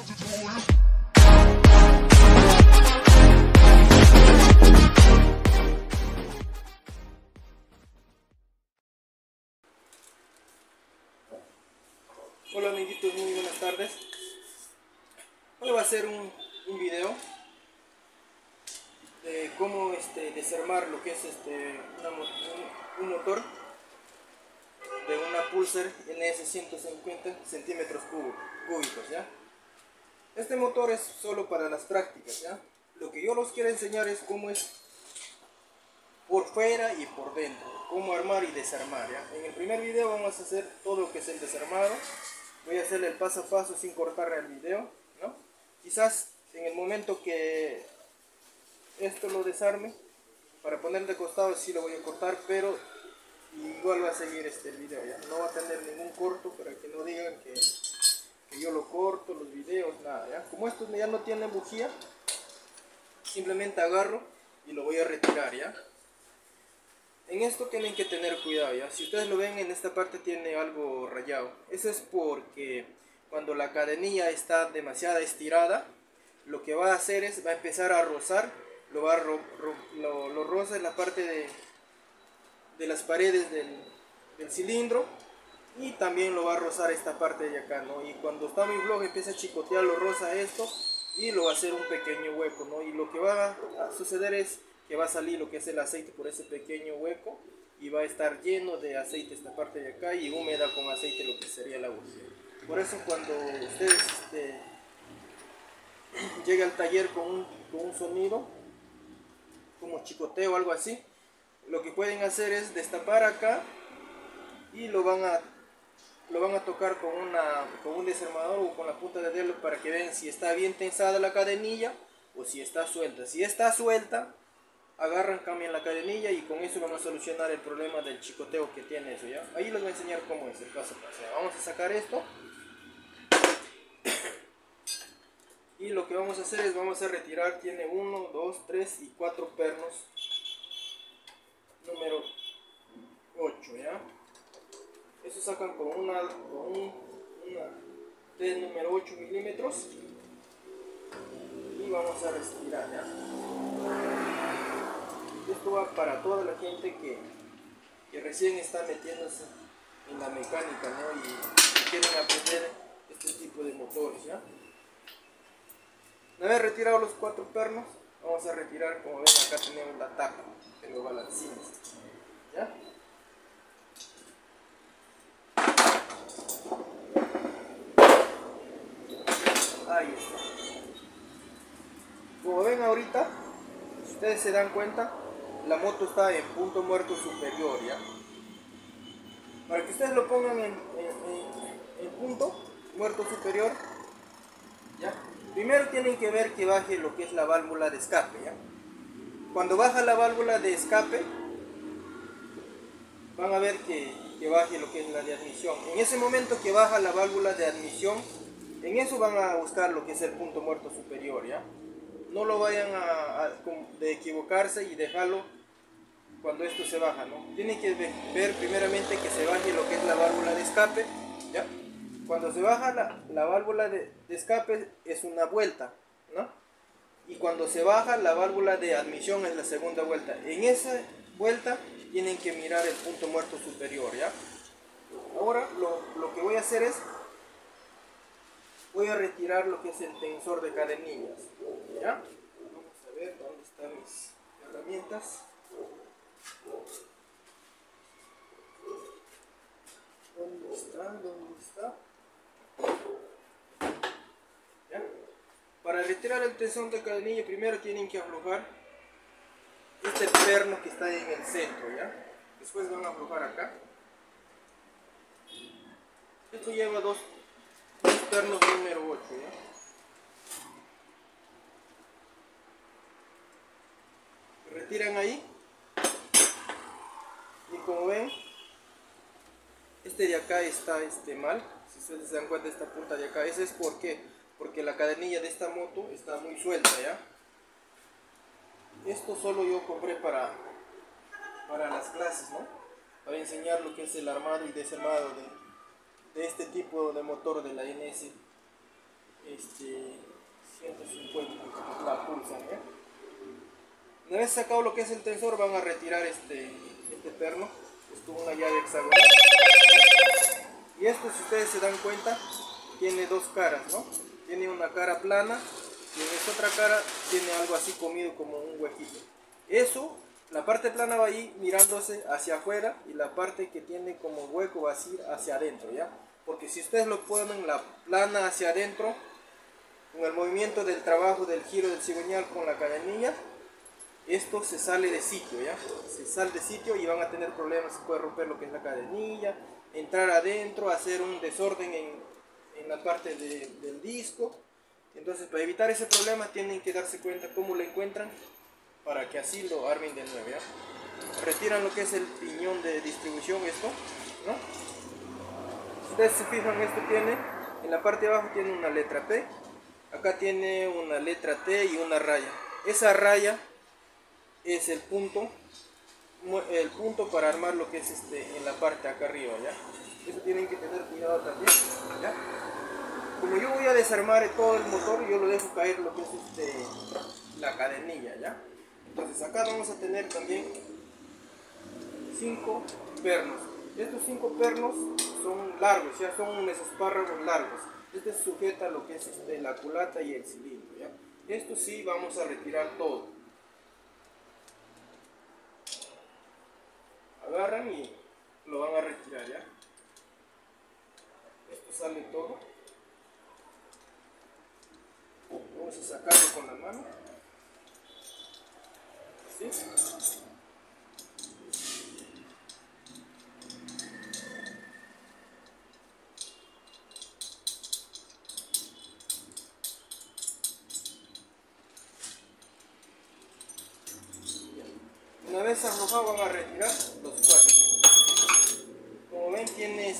Hola amiguitos, muy buenas tardes. Hoy va a ser un video de cómo desarmar lo que es un motor de una Pulsar NS 150 centímetros cúbicos, ¿ya? Este motor es solo para las prácticas, ¿ya? Lo que yo los quiero enseñar es cómo es por fuera y por dentro, cómo armar y desarmar, ¿ya? En el primer video vamos a hacer todo lo que es el desarmado. Voy a hacerle el paso a paso sin cortarle el video, ¿no? Quizás en el momento que esto lo desarme, para poner de costado sí lo voy a cortar, pero igual va a seguir el video, ¿ya? No va a tener ningún corto para que no digan que yo lo corto, los videos, nada, ¿ya? Como estos ya no tienen bujía, simplemente agarro y lo voy a retirar, ¿ya? En esto tienen que tener cuidado, ¿ya? Si ustedes lo ven, en esta parte tiene algo rayado. Eso es porque cuando la cadenilla está demasiado estirada, lo que va a hacer es, va a empezar a rozar, lo roza en la parte de las paredes del cilindro, y también lo va a rozar esta parte de acá, ¿no? Y cuando está muy flojo empieza a chicotear, lo roza esto y lo va a hacer un pequeño hueco, ¿no? Y lo que va a suceder es que va a salir lo que es el aceite por ese pequeño hueco y va a estar lleno de aceite esta parte de acá y húmeda con aceite lo que sería la bujía. Por eso cuando ustedes llega al taller con un sonido como chicoteo o algo así, lo que pueden hacer es destapar acá y lo van a tocar con un desarmador o con la punta de dedo para que vean si está bien tensada la cadenilla o si está suelta. Si está suelta, agarran, cambian la cadenilla y con eso van a solucionar el problema del chicoteo que tiene eso, ¿ya? Ahí les voy a enseñar cómo es el paso a paso. Vamos a sacar esto y lo que vamos a hacer es vamos a retirar, tiene 1, 2, 3 y 4 pernos número 8, ¿ya? Eso sacan con una T número 8 milímetros y vamos a retirar, ¿ya? Esto va para toda la gente que recién está metiéndose en la mecánica, ¿no? Y quieren aprender este tipo de motores, ¿ya? Una vez retirados los 4 pernos, vamos a retirar, como ven acá tenemos la tapa de los balancines, ¿ya? Ahí está. Como ven ahorita, si ustedes se dan cuenta, la moto está en punto muerto superior, ¿ya? Para que ustedes lo pongan en punto muerto superior, ¿ya? Primero tienen que ver que baje lo que es la válvula de escape, ¿ya? Cuando baja la válvula de escape, van a ver que baje lo que es la de admisión. En ese momento que baja la válvula de admisión, en eso van a buscar lo que es el punto muerto superior, ¿ya? No lo vayan de equivocarse y dejarlo cuando esto se baja, ¿no? Tienen que ver primeramente que se baje lo que es la válvula de escape, ¿ya? Cuando se baja la válvula de escape es una vuelta, ¿no? Y cuando se baja la válvula de admisión es la segunda vuelta. En esa vuelta tienen que mirar el punto muerto superior, ¿ya? Ahora lo que voy a hacer es voy a retirar lo que es el tensor de cadenillas, ¿ya? Vamos a ver dónde están mis herramientas. ¿Dónde está? ¿Dónde está? ¿Ya? Para retirar el tensor de cadenilla primero tienen que aflojar este perno que está en el centro, ¿ya? Después van a aflojar acá. Esto lleva dos pernos número 8, ¿ya? Retiran ahí y como ven este de acá está mal. Si ustedes se dan cuenta, esta punta de acá, eso es porque la cadenilla de esta moto está muy suelta, ¿ya? Esto solo yo compré para las clases, ¿no? Para enseñar lo que es el armado y desarmado de este tipo de motor de la NS Una vez sacado lo que es el tensor, van a retirar este perno. Es con una llave hexagonal. Y esto, si ustedes se dan cuenta, tiene dos caras, ¿no? Tiene una cara plana y en esta otra cara tiene algo así comido como un huequito. Eso, la parte plana va a ir mirándose hacia afuera y la parte que tiene como hueco va a ir hacia adentro, ¿ya? Porque si ustedes lo ponen la plana hacia adentro, con el movimiento del trabajo del giro del cigüeñal con la cadenilla, esto se sale de sitio, ¿ya? Se sale de sitio y van a tener problemas. Se puede romper lo que es la cadenilla, entrar adentro, hacer un desorden en la parte del disco. Entonces, para evitar ese problema tienen que darse cuenta cómo lo encuentran para que así lo armen de nuevo, ¿ya? Retiran lo que es el piñón de distribución, esto, ¿no? Si ustedes se fijan, esto tiene, en la parte de abajo tiene una letra P, acá tiene una letra T y una raya. Esa raya es el punto para armar lo que es en la parte acá arriba, ¿ya? Eso tienen que tener cuidado también, ¿ya? Como yo voy a desarmar todo el motor, yo lo dejo caer lo que es la cadenilla, ¿ya? Entonces acá vamos a tener también 5 pernos. Estos 5 pernos son largos, ya son unos espárragos largos. Este sujeta lo que es la culata y el cilindro, ¿ya? Esto sí vamos a retirar todo. Agarran y lo van a retirar, ¿ya? Esto sale todo. Vamos a sacarlo con la mano. ¿Sí? Una vez arrojado van a retirar los cuatro. Como ven, tiene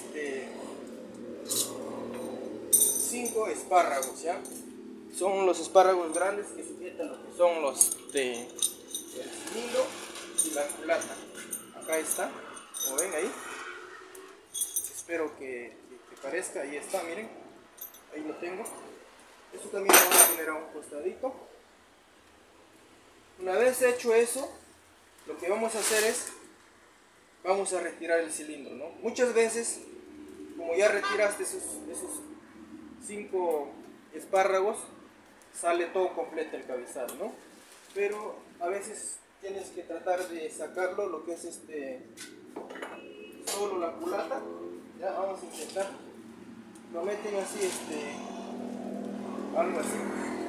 5 espárragos, ¿ya? Son los espárragos grandes que sujetan lo que son los el cilindro y la culata. Acá está, como ven ahí. Espero que parezca, ahí está, miren. Ahí lo tengo. Eso también lo vamos a poner a un costadito. Una vez hecho eso, lo que vamos a hacer es, vamos a retirar el cilindro, ¿no? Muchas veces, como ya retiraste esos 5 espárragos, sale todo completo el cabezal, ¿no? Pero a veces tienes que tratar de sacarlo, lo que es solo la culata. Ya vamos a intentar. Lo meten así, algo así.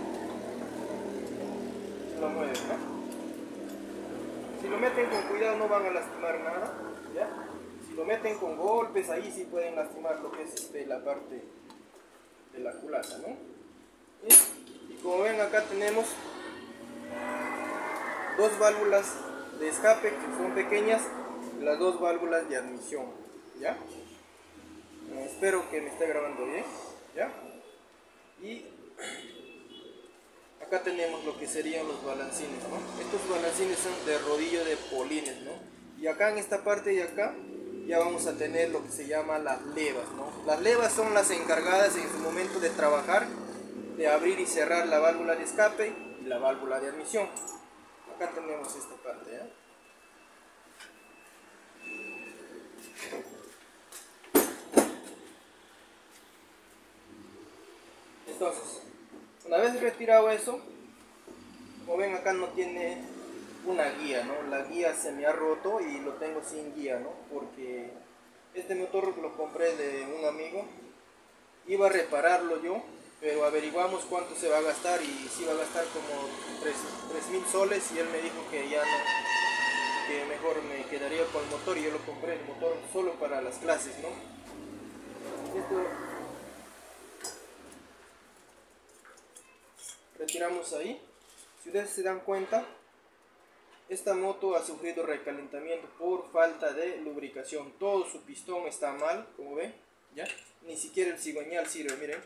Lo mueven, ¿no? Si lo meten con cuidado no van a lastimar nada, ¿ya? Si lo meten con golpes, ahí sí pueden lastimar lo que es la parte de la culata, ¿no? Y como ven, acá tenemos 2 válvulas de escape que son pequeñas, las 2 válvulas de admisión, ¿ya? Espero que me esté grabando bien, ¿ya? Y acá tenemos lo que serían los balancines, ¿no? Estos balancines son de rodillo de polines, ¿no? Y acá en esta parte de acá ya vamos a tener lo que se llama las levas, ¿no? Las levas son las encargadas en su momento de trabajar, de abrir y cerrar la válvula de escape y la válvula de admisión. Acá tenemos esta parte, ¿ya? Entonces, una vez retirado eso, como ven acá no tiene una guía, ¿no? La guía se me ha roto y lo tengo sin guía, ¿no? Porque este motor lo compré de un amigo, iba a repararlo yo, pero averiguamos cuánto se va a gastar y sí va a gastar como 3.000 soles y él me dijo que ya no, que mejor me quedaría con el motor y yo lo compré el motor solo para las clases, ¿no? Esto retiramos ahí. Si ustedes se dan cuenta, esta moto ha sufrido recalentamiento por falta de lubricación. Todo su pistón está mal, como ven, ¿ya? Ni siquiera el cigüeñal sirve, miren.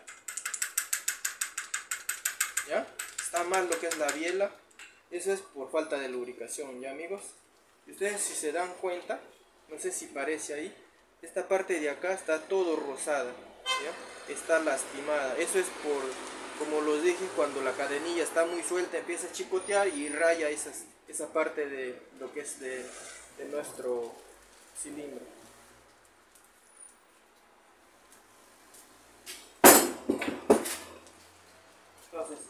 ¿Ya? Está mal lo que es la biela. Eso es por falta de lubricación, ¿ya, amigos? Y ustedes si se dan cuenta, no sé si parece ahí, esta parte de acá está todo rosada, ¿ya? Está lastimada. Eso es por, como los dije, cuando la cadenilla está muy suelta empieza a chicotear y raya esa parte de lo que es de nuestro cilindro. Entonces,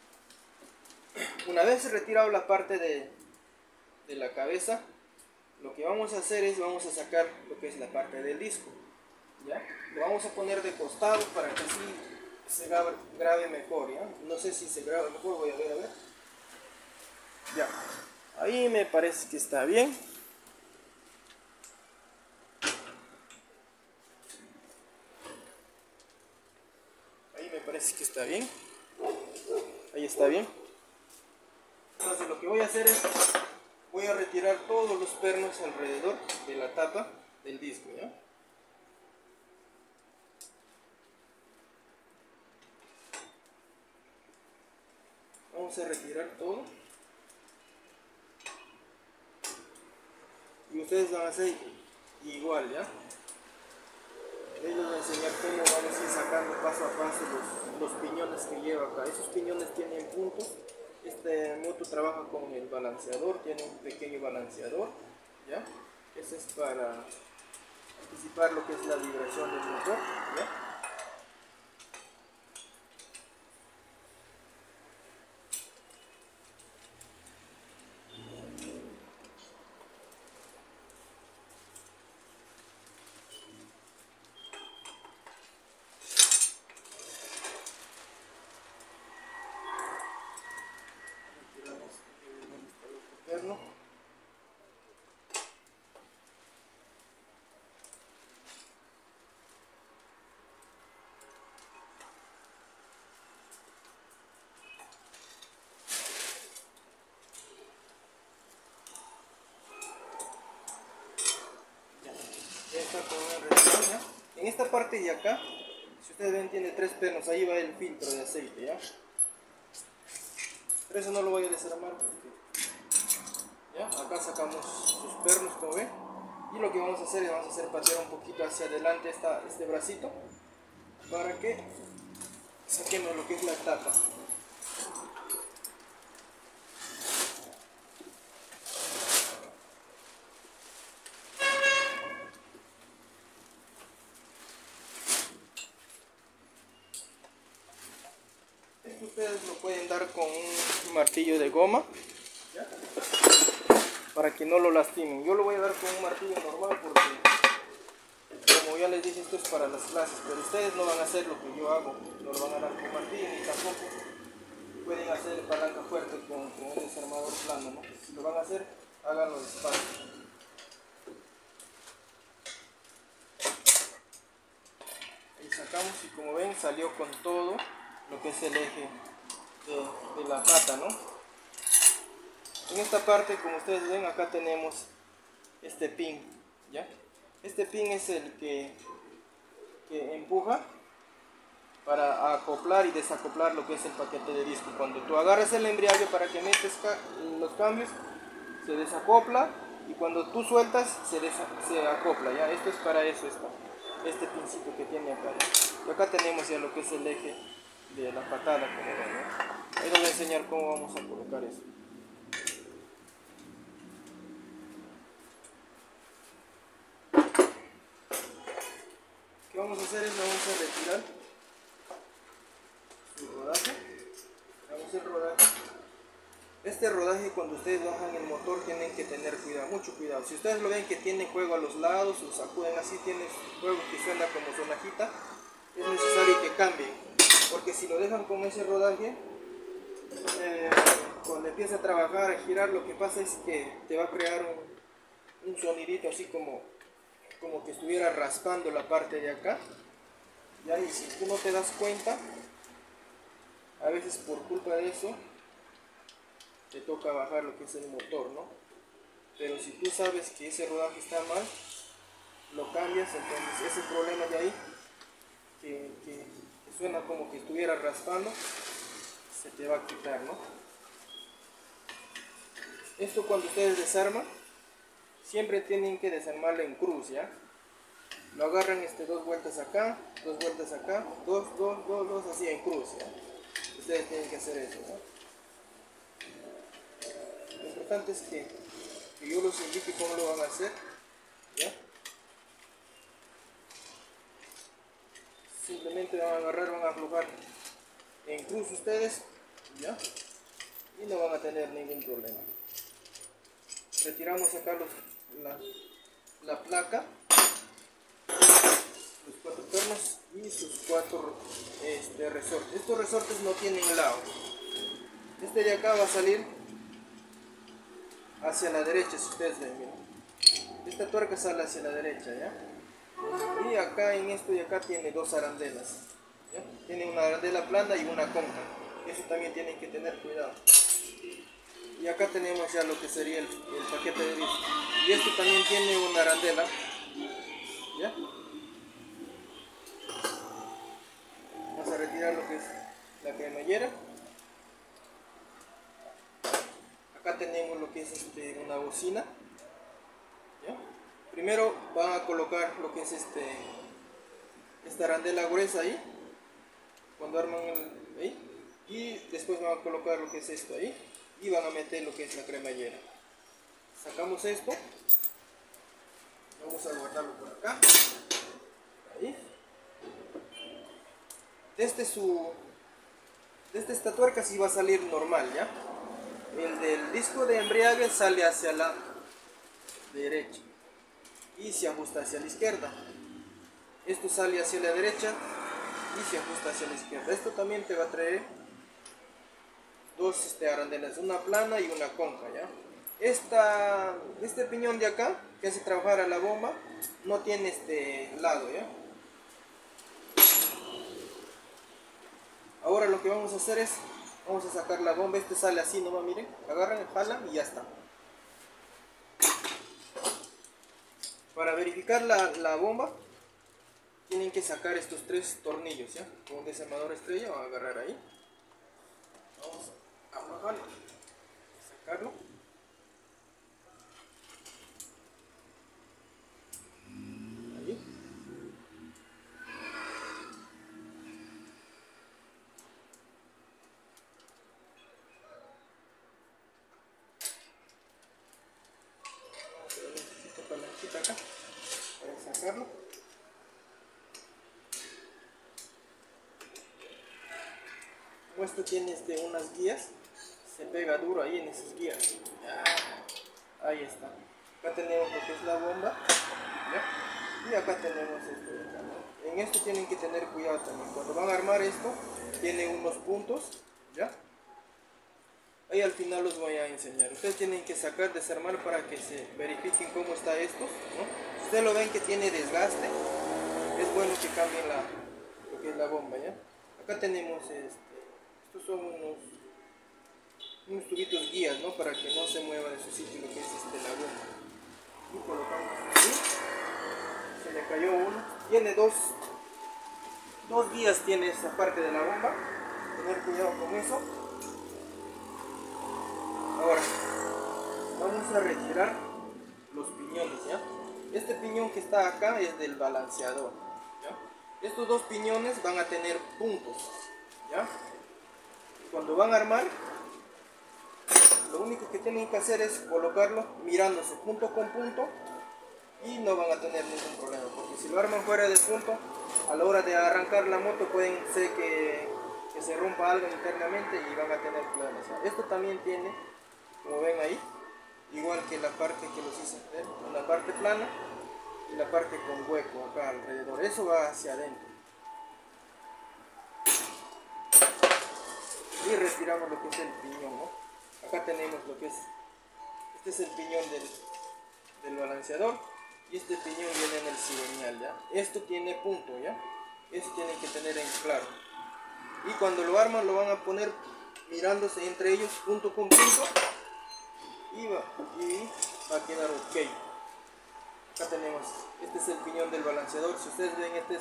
una vez retirado la parte de la cabeza, lo que vamos a hacer es, vamos a sacar lo que es la parte del disco, ¿ya? Lo vamos a poner de costado para que así se grabe mejor, ¿ya? No sé si se graba mejor, voy a ver, ya, ahí me parece que está bien. Ahí me parece que está bien. Ahí está bien. Entonces lo que voy a hacer es, voy a retirar todos los pernos alrededor de la tapa del disco, ¿ya? Vamos a retirar todo. Y ustedes van a hacer igual, ¿ya? Les voy a enseñar cómo vamos a ir sacando paso a paso los piñones que lleva acá. Esos piñones tienen puntos. Este moto trabaja con el balanceador, tiene un pequeño balanceador, ¿ya? Ese es para anticipar lo que es la vibración del motor, ¿ya? Retiramos el perno. Ya está con una retirada. En esta parte de acá, si ustedes ven, tiene 3 pernos, ahí va el filtro de aceite, ¿ya? Pero eso no lo voy a desarmar porque, ¿ya? Acá sacamos sus pernos, como ven, y lo que vamos a hacer es, vamos a hacer patear un poquito hacia adelante este bracito para que saquemos lo que es la tapa. Esto ustedes lo pueden dar con un martillo de goma, ¿ya? Para que no lo lastimen. Yo lo voy a dar con un martillo normal porque, como ya les dije, esto es para las clases, pero ustedes no van a hacer lo que yo hago, no lo van a dar con martillo ni tampoco pueden hacer palanca fuerte con un desarmador plano, ¿no? Si lo van a hacer, háganlo despacio. Ahí sacamos y como ven salió con todo lo que es el eje de la pata, ¿no? En esta parte, como ustedes ven, acá tenemos este pin, ¿ya? Este pin es el que empuja para acoplar y desacoplar lo que es el paquete de disco. Cuando tú agarras el embriague para que metes los cambios, se desacopla, y cuando tú sueltas se acopla, ¿ya? Esto es para eso, este pincito que tiene acá, ¿ya? Y acá tenemos ya lo que es el eje de la patada, como ven, ¿no? Ahí les voy a enseñar cómo vamos a colocar eso. Lo que vamos a hacer es, vamos a retirar su rodaje. Vamos a hacer rodaje. Este rodaje, cuando ustedes bajan el motor, tienen que tener cuidado, mucho cuidado. Si ustedes lo ven que tiene juego a los lados, lo sacuden así, tiene juego que suena como sonajita, es necesario que cambien, porque si lo dejan con ese rodaje, cuando empieza a trabajar, a girar, lo que pasa es que te va a crear un sonidito así como que estuviera raspando la parte de acá, ¿ya? Y si tú no te das cuenta, a veces por culpa de eso te toca bajar lo que es el motor, ¿no? Pero si tú sabes que ese rodaje está mal, lo cambias, entonces ese problema de ahí que suena como que estuviera raspando, se te va a quitar, ¿no? Esto, cuando ustedes desarman, siempre tienen que desarmarlo en cruz, ¿ya? Lo agarran 2 vueltas acá, 2 vueltas acá, 2, 2, 2, 2, así en cruz, ¿ya? Ustedes tienen que hacer eso, ¿no? importante es que yo los indique cómo lo van a hacer, ¿ya? Simplemente van a agarrar, van a aflojar en cruz ustedes, ¿ya? Y no van a tener ningún problema. Retiramos acá la placa, los 4 pernos y sus 4 resortes. Estos resortes no tienen lado. Este de acá va a salir hacia la derecha, si ustedes ven, miren. Esta tuerca sale hacia la derecha, ¿ya? Y acá en esto de acá tiene 2 arandelas, ¿ya? Tiene una arandela plana y una cóncava. Eso también tienen que tener cuidado. Y acá tenemos ya lo que sería el paquete de disco. Y esto también tiene una arandela, ¿ya? Vamos a retirar lo que es la cremallera. Acá tenemos lo que es una bocina, ¿ya? Primero van a colocar lo que es esta arandela gruesa ahí, cuando arman ahí, y después van a colocar lo que es esto ahí y van a meter lo que es la cremallera. Sacamos esto, vamos a guardarlo por acá, ahí. Desde esta tuerca sí va a salir normal, ¿ya? El del disco de embriague sale hacia la derecha y se ajusta hacia la izquierda. Esto sale hacia la derecha y se ajusta hacia la izquierda. Esto también te va a traer 2 arandelas, una plana y una cóncava, ¿ya? Este piñón de acá que hace trabajar a la bomba no tiene lado, ¿ya? Ahora lo que vamos a hacer es, vamos a sacar la bomba. Sale así nomás, miren, agarran, jalan y ya está. Para verificar la bomba tienen que sacar estos 3 tornillos, ¿ya? Con un desarmador estrella van a agarrar ahí. Vamos a aflojarlo, sacarlo. Ahí. Necesito palancita acá para sacarlo. Como esto tiene unas guías, se pega duro ahí en esas guías. Ahí está. Acá tenemos lo que es la bomba, ¿ya? Y acá tenemos esto de acá, ¿no? En esto tienen que tener cuidado también. Cuando van a armar esto, tiene unos puntos, ¿ya? Ahí al final los voy a enseñar. Ustedes tienen que sacar, desarmar para que se verifiquen cómo está esto, ¿no? Si ustedes lo ven que tiene desgaste, es bueno que cambien lo que es la bomba, ¿ya? Acá tenemos estos son unos tubitos guías, ¿no? Para que no se mueva de su sitio lo que es la bomba. Y colocamos aquí. Se le cayó uno. Tiene dos guías, tiene esta parte de la bomba. Tener cuidado con eso. Ahora vamos a retirar los piñones, ¿ya? Este piñón que está acá es del balanceador, ¿ya? Estos 2 piñones van a tener puntos, ¿ya? Cuando van a armar, lo único que tienen que hacer es colocarlo mirándose punto con punto y no van a tener ningún problema, porque si lo arman fuera del punto, a la hora de arrancar la moto pueden ser que se rompa algo internamente y van a tener problemas. Esto también tiene, como ven ahí, igual que la parte que los hice, ¿ven? Una parte plana y la parte con hueco acá alrededor. Eso va hacia adentro. Y retiramos lo que es el piñón, ¿no? Acá tenemos lo que es, este es el piñón del balanceador y este piñón viene en el cigüeñal, ¿ya? Esto tiene punto, ¿ya? Eso tienen que tener en claro. Y cuando lo arman lo van a poner mirándose entre ellos punto con punto y va a quedar ok. Acá tenemos, este es el piñón del balanceador. Si ustedes ven, este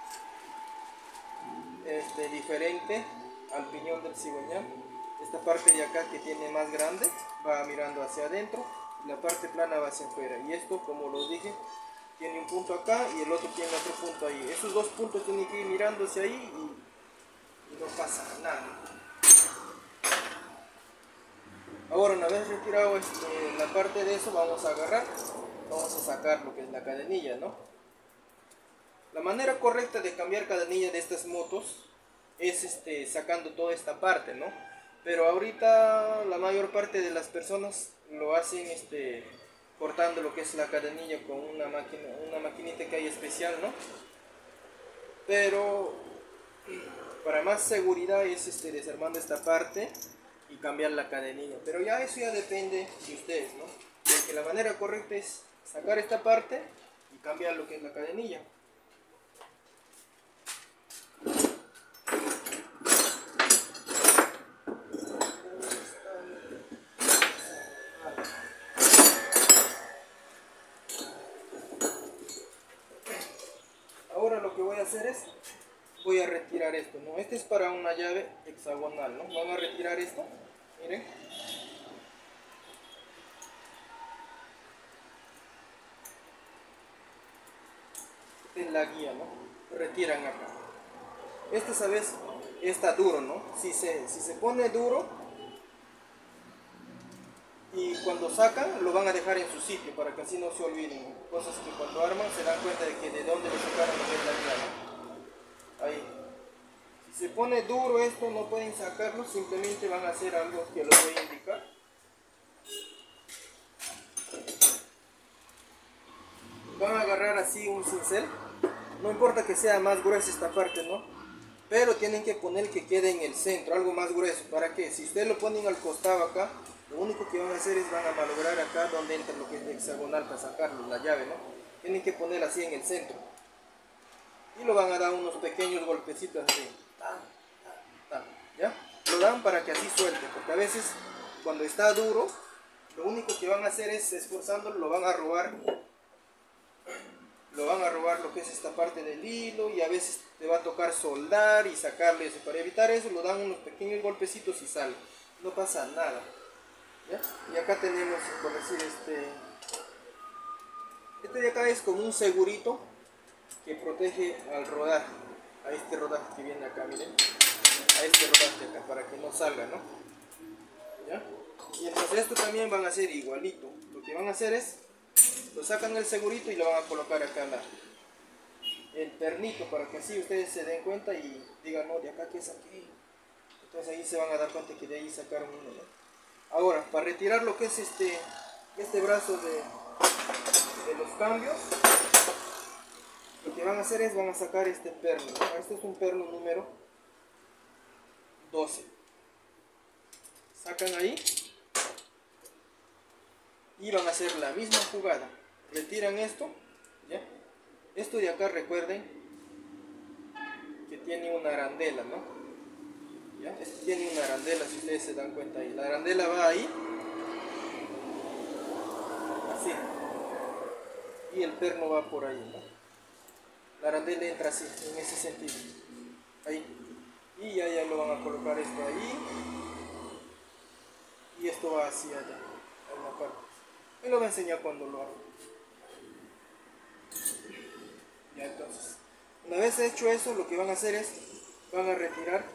es diferente al piñón del cigüeñal. Esta parte de acá que tiene más grande va mirando hacia adentro, la parte plana va hacia afuera. Y esto, como los dije, tiene un punto acá y el otro tiene otro punto ahí. Esos 2 puntos tienen que ir mirándose ahí y no pasa nada. Ahora Ahora, una vez retirado la parte de eso, vamos a agarrar, vamos a sacar lo que es la cadenilla, ¿no? La manera correcta de cambiar cadenilla de estas motos es sacando toda esta parte, ¿no? Pero ahorita la mayor parte de las personas lo hacen cortando lo que es la cadenilla con una maquinita que hay especial, ¿no? Pero para más seguridad es desarmando esta parte y cambiar la cadenilla. Pero ya eso ya depende de ustedes, ¿no? Porque la manera correcta es sacar esta parte y cambiar lo que es la cadenilla. Ahora lo que voy a hacer es, voy a retirar esto, ¿no? Este es para una llave hexagonal, ¿no? Van a retirar esto, miren. Esta es la guía, ¿no? Retiran acá. Este, ¿sabes? Está duro, ¿no? Si se pone duro y cuando sacan lo van a dejar en su sitio para que así no se olviden. Cosas que cuando arman se dan cuenta de que de dónde le sacaron lo que es la guía, ¿no? Ahí. Si se pone duro esto, no pueden sacarlo, simplemente van a hacer algo que lo voy a indicar. Van a agarrar así un cincel, no importa que sea más gruesa esta parte, ¿no? Pero tienen que poner que quede en el centro, algo más grueso. ¿Para qué? Si ustedes lo ponen al costado acá, lo único que van a hacer es van a malograr acá donde entra lo que es hexagonal para sacarlo, la llave, ¿no? Tienen que poner así en el centro. Y lo van a dar unos pequeños golpecitos así. ¿Ya? Lo dan para que así suelte, porque a veces cuando está duro, lo único que van a hacer es esforzándolo, lo van a robar lo que es esta parte del hilo, y a veces te va a tocar soldar y sacarle eso. Para evitar eso lo dan unos pequeños golpecitos y sale, no pasa nada, ¿ya? Y acá tenemos, por decir, este de acá es como un segurito que protege al rodar, a este rodaje que viene acá, miren, a este rodaje acá, para que no salga, ¿no? ¿Ya? Y entonces esto también van a hacer igualito. Lo que van a hacer es, lo sacan el segurito y lo van a colocar acá el pernito, para que así ustedes se den cuenta y digan, no, de acá que es aquí. Entonces ahí se van a dar cuenta que de ahí sacaron uno, ¿no? Ahora, para retirar lo que es este brazo de los cambios, lo que van a hacer es, van a sacar este perno, ¿no? Este es un perno número 12. Sacan ahí y van a hacer la misma jugada. Retiran esto, ¿ya? Esto de acá, recuerden que tiene una arandela, ¿no? ¿Ya? Esto tiene una arandela, si ustedes se dan cuenta ahí. La arandela va ahí, así, y el perno va por ahí, ¿no? La arandela entra así, en ese sentido, ahí, y ya lo van a colocar esto ahí, y esto va hacia allá, a una parte. Me lo voy a enseñar cuando lo hago. Ya, entonces, una vez hecho eso, lo que van a hacer es, van a retirar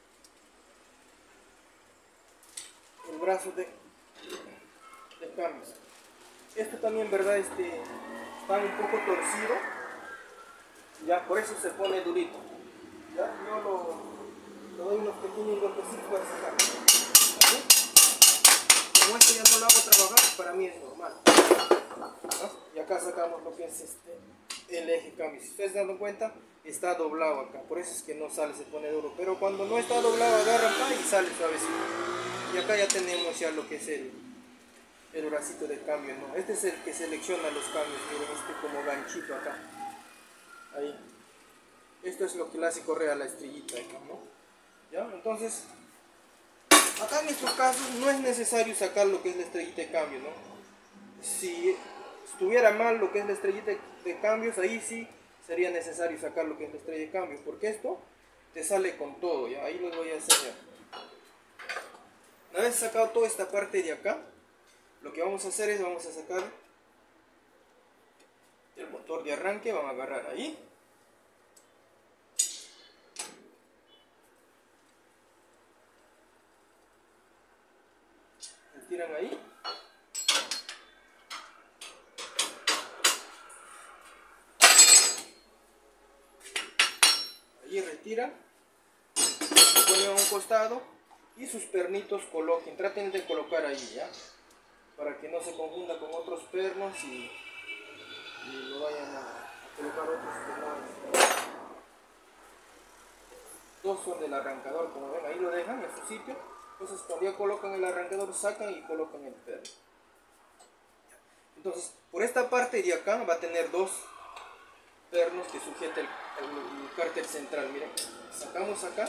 el brazo de cambios. Esto también, ¿verdad? Está un poco torcido, ya, por eso se pone durito. Ya, yo lo doy unos pequeños golpecitos para sacar. ¿Así? Como esto ya no lo hago trabajar, para mí es normal, ¿no? Y acá sacamos lo que es el eje cambio. Si ustedes se dan cuenta, está doblado acá, por eso es que no sale, se pone duro. Pero cuando no está doblado, agarra acá y sale suavecito. Y acá ya tenemos ya lo que es el bracito de cambio, ¿no? Este es el que selecciona los cambios, miren, como ganchito acá. Ahí. Esto es lo que le hace correr a la estrellita acá, ¿no? ¿Ya? Entonces, acá en estos casos no es necesario sacar lo que es la estrellita de cambio, ¿no? Si estuviera mal lo que es la estrellita de cambios, ahí sí sería necesario sacar lo que es la estrella de cambios, porque esto te sale con todo, ¿ya? Ahí les voy a enseñar. Una vez sacado toda esta parte de acá, lo que vamos a hacer es, vamos a sacar el motor de arranque, vamos a agarrar ahí. El retiran ahí. Ahí retiran, ponen a un costado y sus pernitos coloquen, traten de colocar ahí, ¿ya? Para que no se confunda con otros pernos y lo vayan a colocar otros pernos. Dos son del arrancador, como ven, ahí lo dejan en su sitio. Entonces cuando ya colocan el arrancador, sacan y colocan el perno. Entonces por esta parte de acá va a tener dos pernos que sujeta el cárter central. Miren, sacamos acá.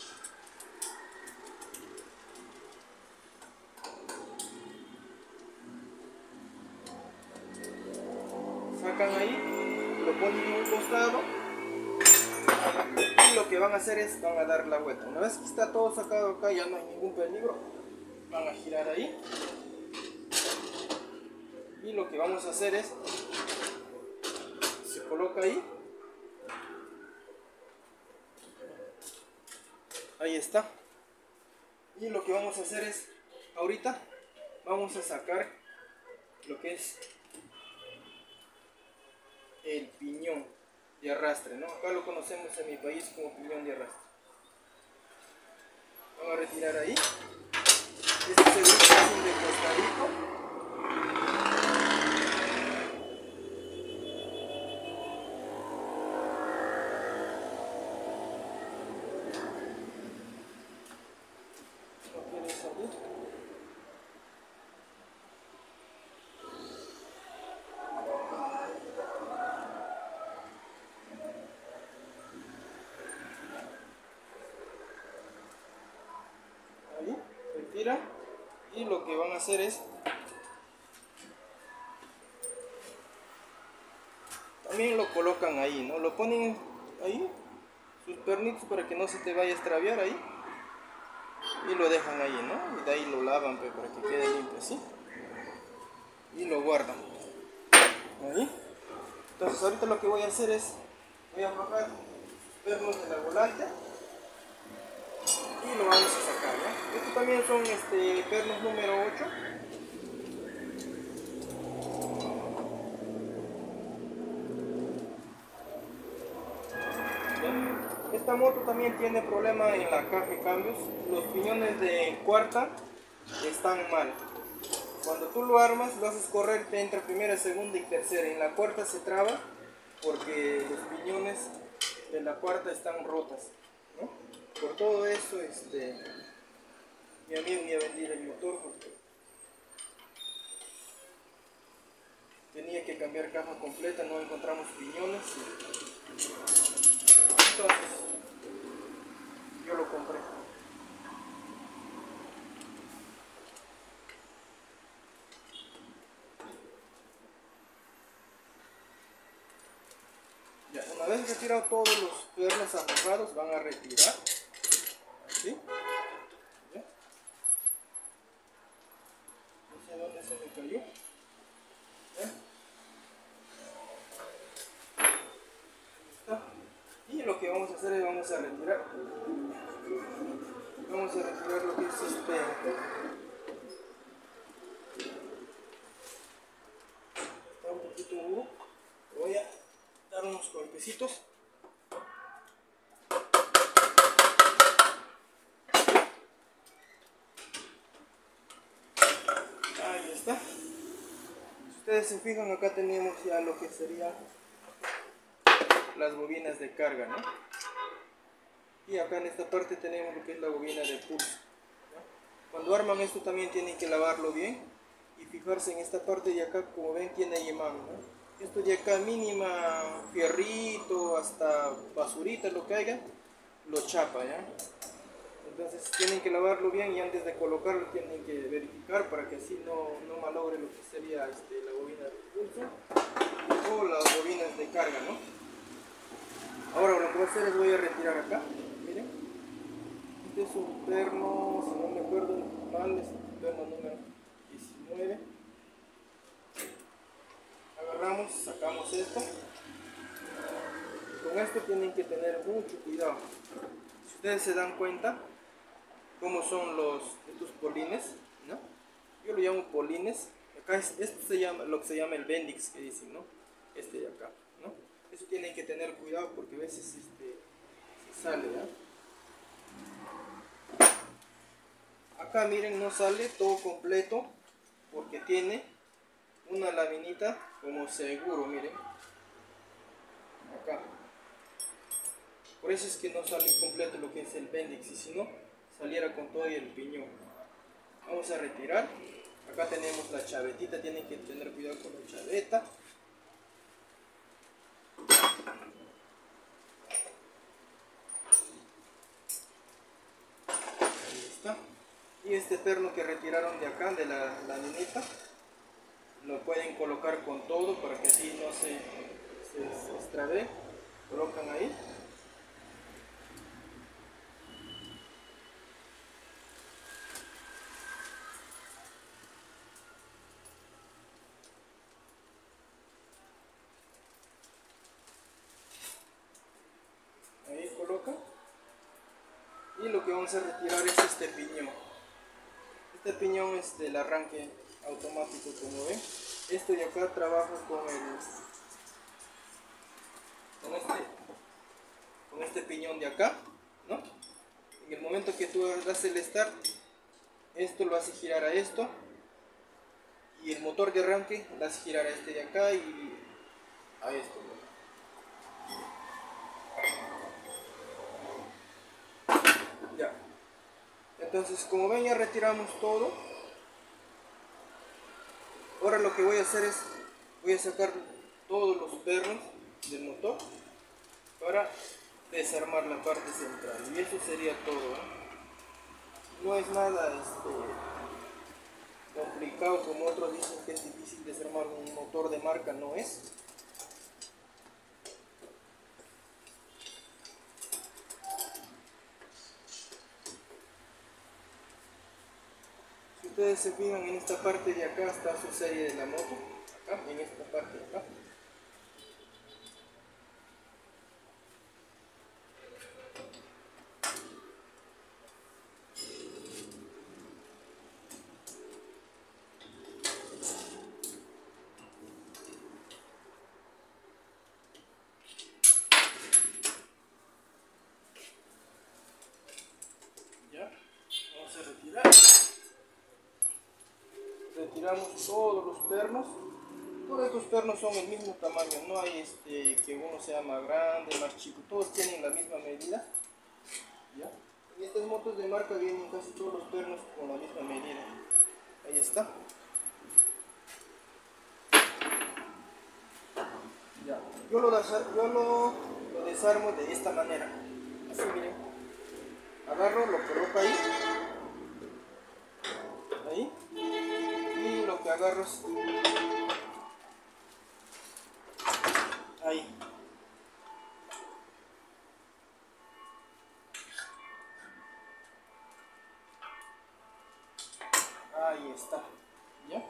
Sacan ahí, lo ponen en un costado y lo que van a hacer es, van a dar la vuelta. Una vez que está todo sacado acá, ya no hay ningún peligro, van a girar ahí y lo que vamos a hacer es, se coloca ahí, ahí está, y lo que vamos a hacer es, ahorita vamos a sacar lo que es el piñón de arrastre, ¿no? Acá lo conocemos en mi país como piñón de arrastre. Vamos a retirar ahí. Este se usa así de costadito. No quiere salir. Ahí, retira. Y lo que van a hacer es, también lo colocan ahí, ¿no? Lo ponen ahí, sus pernitos para que no se te vaya a extraviar ahí. Y lo dejan ahí, ¿no? Y de ahí lo lavan pues, para que quede limpio así. Y lo guardan. Ahí. Entonces ahorita lo que voy a hacer es, voy a aflojar los pernos de la volante. Y lo vamos a sacar, ¿no? Estos también son pernos número 8. Esta moto también tiene problema en la caja de cambios. Los piñones de cuarta están mal. Cuando tú lo armas, lo haces correr, te entra primera, segunda y tercera. En la cuarta se traba porque los piñones de la cuarta están rotas, ¿no? Por todo eso, mi amigo me iba a vender el motor porque tenía que cambiar caja completa, no encontramos piñones. Entonces, yo lo compré. Ya, una vez retirado todos los pernos aflojados, van a retirar. ¿Sí? ¿Ya? No sé dónde se me cayó. ¿Ya? Está. Y lo que vamos a hacer es vamos a retirar. Vamos a retirar lo que es está un poquito duro. Voy a dar unos golpecitos. Ahí está. Si ustedes se fijan, acá tenemos ya lo que serían las bobinas de carga, ¿no? Y acá en esta parte tenemos lo que es la bobina de pulso, ¿no? Cuando arman esto también tienen que lavarlo bien y fijarse en esta parte de acá, como ven tiene imán, ¿no? Esto de acá mínima fierrito hasta basurita, lo que haya, lo chapa, ¿ya? Entonces tienen que lavarlo bien y antes de colocarlo tienen que verificar para que así no malogre lo que sería la bobina de pulso o las bobinas de carga, ¿no? Ahora lo que voy a hacer es voy a retirar acá, miren, este es un perno, si no me acuerdo mal, es un perno número 19. Agarramos, sacamos esto. Con esto tienen que tener mucho cuidado. Si ustedes se dan cuenta cómo son estos polines, ¿no? yo lo llamo polines. Acá este se llama, lo que se llama el bendix, que dicen, ¿no? Este de acá, ¿no? Eso tienen que tener cuidado porque a veces se sale, ¿ya? Acá miren, no sale todo completo porque tiene una laminita como seguro, miren. Acá. Por eso es que no sale completo lo que es el bendix, y si no, saliera con todo y el piñón. Vamos a retirar. Acá tenemos la chavetita, tienen que tener cuidado con la chaveta. Ahí está. Y este perno que retiraron de acá, de la laminita, lo pueden colocar con todo para que así no se extravee. Colocan ahí. Ahí colocan. Y lo que vamos a retirar es este piñón. Este piñón es del arranque automático, como ven. Esto de acá trabaja con este piñón de acá, ¿no? En el momento que tú das el start, esto lo hace girar a esto, y el motor de arranque lo hace girar a este de acá y a esto, ¿no? Ya. Entonces, como ven, ya retiramos todo. Ahora lo que voy a hacer es, voy a sacar todos los pernos del motor para desarmar la parte central, y eso sería todo, ¿eh? No es nada complicado como otros dicen que es difícil desarmar un motor de marca, no es. Si ustedes se fijan, en esta parte de acá está su serie de la moto, acá, en esta parte de acá. Ya, vamos a retirar. Retiramos todos los pernos. Todos estos pernos son el mismo tamaño, no hay que uno sea más grande, más chico, todos tienen la misma medida. ¿Ya? Y estas motos de marca vienen casi todos los pernos con la misma medida. Ahí está. Ya. Yo lo desarmo de esta manera. Así, miren. Agarro, lo coloco ahí. Ahí. Y lo que agarro es ahí. Ahí está. ¿Ya?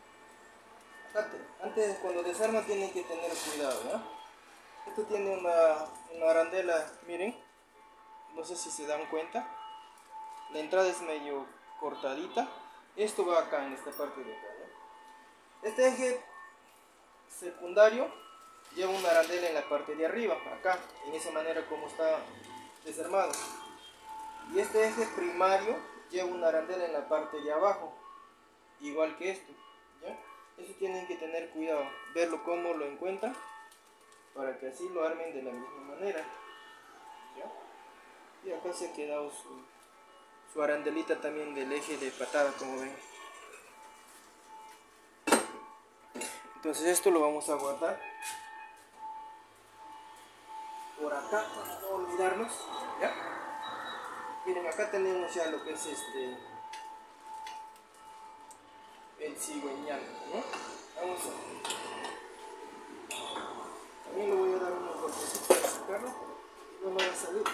Antes, cuando desarma, tienen que tener cuidado, ¿ya? Esto tiene una arandela, miren. No sé si se dan cuenta. La entrada es medio cortadita. Esto va acá, en esta parte de acá, ¿no? Este eje secundario lleva una arandela en la parte de arriba, acá, en esa manera como está desarmado. Y este eje primario lleva una arandela en la parte de abajo, igual que esto, ¿ya? Eso tienen que tener cuidado, verlo cómo lo encuentran, para que así lo armen de la misma manera, ¿ya? Y acá se ha quedado su arandelita también del eje de patada, como ven. Entonces esto lo vamos a guardar por acá para no olvidarnos, ¿ya? Miren, acá tenemos ya lo que es el cigüeñal, ¿no? Vamos a... También le voy a dar unos golpecitos para sacarlo, no me va a salir.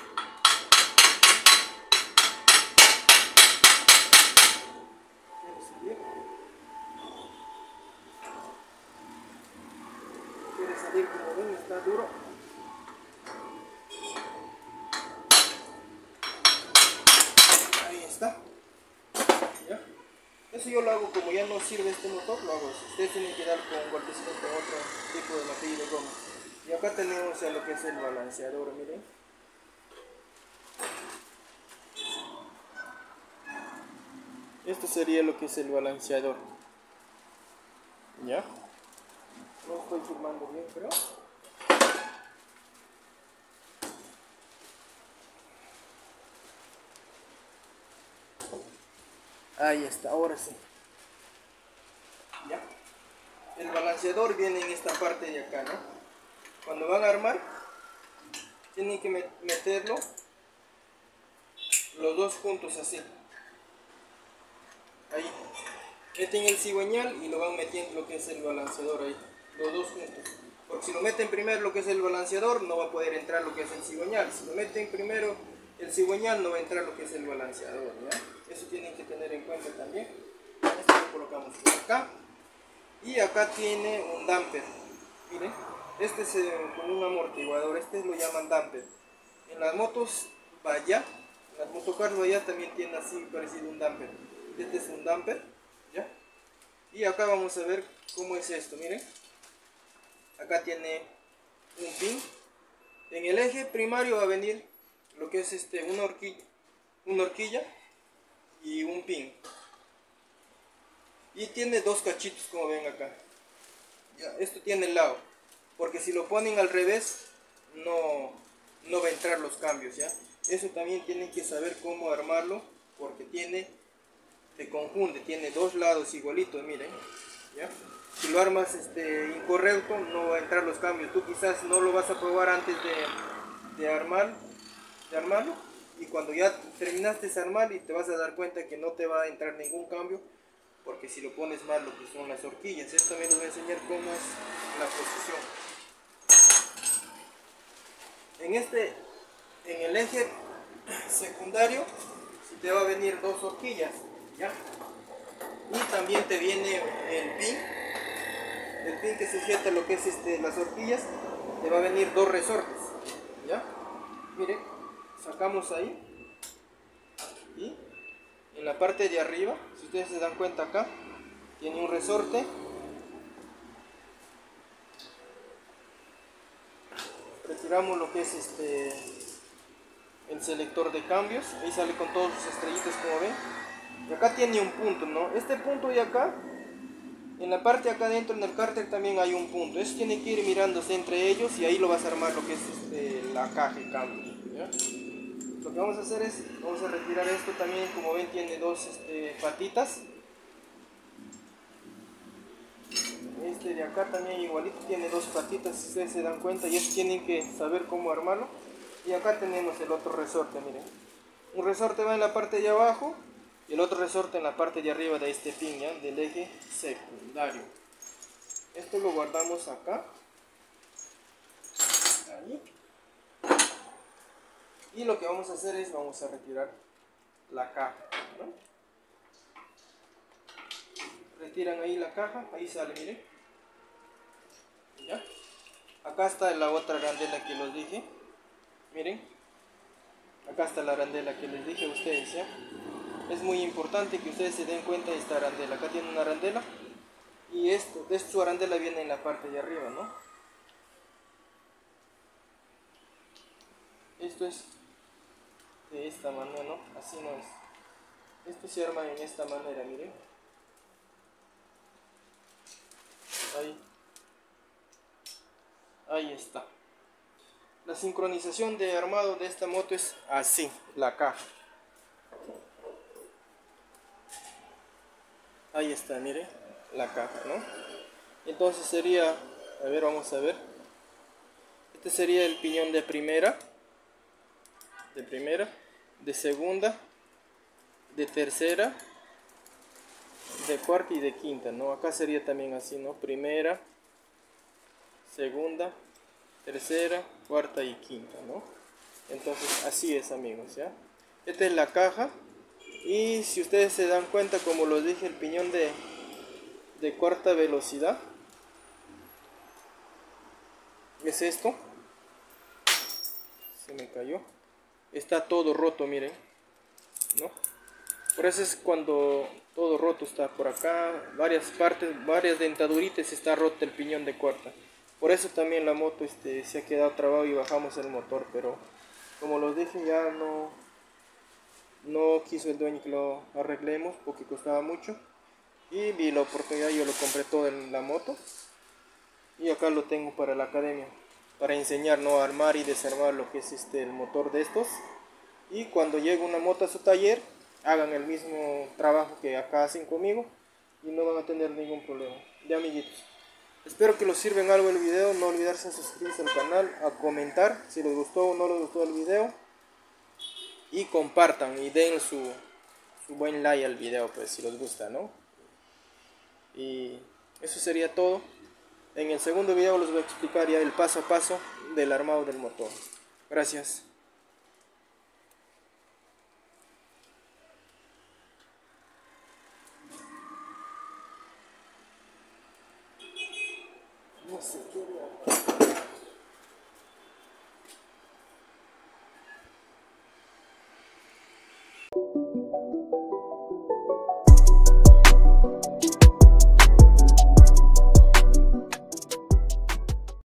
Quiere salir, como ven, está duro. Ahí está. ¿Ya? Eso yo lo hago como ya no sirve este motor, lo hago así. Ustedes tienen que dar con golpecitos con otro tipo de martillo de goma. Y acá tenemos ya lo que es el balanceador, miren. Esto sería lo que es el balanceador. ¿Ya? No estoy filmando bien, creo. Ahí está, ahora sí. ¿Ya? El balanceador viene en esta parte de acá, ¿no? Cuando van a armar, tienen que meterlo los dos juntos así. Ahí. Meten el cigüeñal y lo van metiendo lo que es el balanceador ahí. Los dos juntos. Porque si lo meten primero lo que es el balanceador, no va a poder entrar lo que es el cigüeñal. Si lo meten primero el cigüeñal, no va a entrar lo que es el balanceador, ¿ya? Eso tienen que tener en cuenta también. Esto lo colocamos por acá. Y acá tiene un damper. Miren, este es con un amortiguador. Este lo llaman damper. En las motos Vaya, las motocars Vaya también tienen así parecido un damper. Este es un damper, ¿ya? Y acá vamos a ver cómo es esto, miren. Acá tiene un pin. En el eje primario va a venir lo que es una horquilla y un pin. Y tiene dos cachitos como ven acá. Ya, esto tiene el lado. Porque si lo ponen al revés, no va a entrar los cambios, ¿ya? Eso también tienen que saber cómo armarlo, porque te confunde, tiene dos lados igualitos, miren, ¿ya? Si lo armas incorrecto, no va a entrar los cambios. Tú quizás no lo vas a probar antes de armarlo, y cuando ya terminaste de armar y te vas a dar cuenta que no te va a entrar ningún cambio, porque si lo pones mal lo que son las horquillas. Esto también les voy a enseñar cómo es la posición. En el eje secundario te va a venir dos horquillas, ¿ya? Y también te viene el pin que sujeta lo que es las horquillas. Te va a venir dos resortes, ¿ya? Miren, sacamos ahí y en la parte de arriba, si ustedes se dan cuenta acá, tiene un resorte. Retiramos lo que es el selector de cambios, ahí sale con todos sus estrellitas como ven. Y acá tiene un punto, ¿no? Este punto de acá, en la parte de acá dentro en el cárter también hay un punto. Eso tiene que ir mirándose entre ellos y ahí lo vas a armar lo que es la caja de cambios, ¿ya? Lo que vamos a hacer es, vamos a retirar esto también, como ven tiene dos patitas. Este de acá también igualito tiene dos patitas, si ustedes se dan cuenta, y eso tienen que saber cómo armarlo. Y acá tenemos el otro resorte, miren. Un resorte va en la parte de abajo y el otro resorte en la parte de arriba de este pin, ¿ya? Del eje secundario. Esto lo guardamos acá. Ahí. Y lo que vamos a hacer es, vamos a retirar la caja, ¿no? Retiran ahí la caja, ahí sale, miren. ¿Ya? Acá está la otra arandela que les dije. Miren. Acá está la arandela que les dije a ustedes, ¿ya? Es muy importante que ustedes se den cuenta de esta arandela. Acá tiene una arandela. Y su arandela viene en la parte de arriba, ¿no? Esto es de esta manera, ¿no? Así no es. Esto se arma en esta manera, miren. Ahí está. La sincronización de armado de esta moto es así, la caja. Ahí está, miren, la caja, ¿no? Entonces sería, a ver, vamos a ver. Este sería el piñón de primera, de segunda, de tercera, de cuarta y de quinta, ¿no? Acá sería también así, ¿no? Primera, segunda, tercera, cuarta y quinta, ¿no? Entonces así es, amigos, ¿ya? Esta es la caja. Y si ustedes se dan cuenta, como les dije, el piñón de cuarta velocidad es esto. Se me cayó. Está todo roto, miren, ¿no? Por eso es cuando todo roto está por acá, varias partes, varias dentaduritas, está roto el piñón de cuarta. Por eso también la moto se ha quedado trabado y bajamos el motor, pero como los dije ya no quiso el dueño que lo arreglemos porque costaba mucho. Y vi la oportunidad, yo lo compré todo en la moto y acá lo tengo para la academia, para enseñar, ¿no?, a armar y desarmar lo que es el motor de estos. Y cuando llegue una moto a su taller, hagan el mismo trabajo que acá hacen conmigo y no van a tener ningún problema. Ya, amiguitos, espero que les sirva en algo el video. No olvidarse de suscribirse al canal, a comentar si les gustó o no les gustó el video, y compartan y den su buen like al video, pues, si les gusta, ¿no? Y eso sería todo. En el segundo video les voy a explicar ya el paso a paso del armado del motor. Gracias. No sé qué